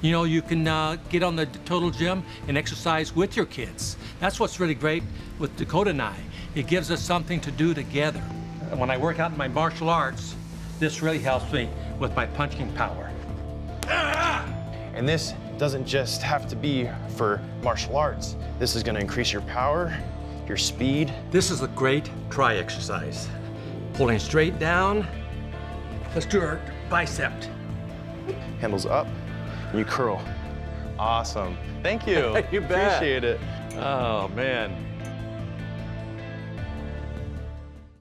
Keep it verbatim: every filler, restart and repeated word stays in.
You know, you can uh, get on the Total Gym and exercise with your kids. That's what's really great with Dakota and I. It gives us something to do together. When I work out in my martial arts, this really helps me with my punching power. And this doesn't just have to be for martial arts. This is gonna increase your power, your speed. This is a great try exercise. Pulling straight down. Let's do our bicep. Handles up, and you curl. Awesome. Thank you. You bet. Appreciate it. Oh, man.